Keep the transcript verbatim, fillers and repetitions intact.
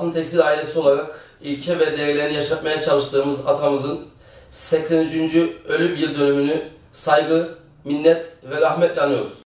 Altın Tekstil ailesi olarak ilke ve değerlerini yaşatmaya çalıştığımız atamızın seksen üçüncü ölüm yıl dönümünü saygı, minnet ve rahmetle anıyoruz.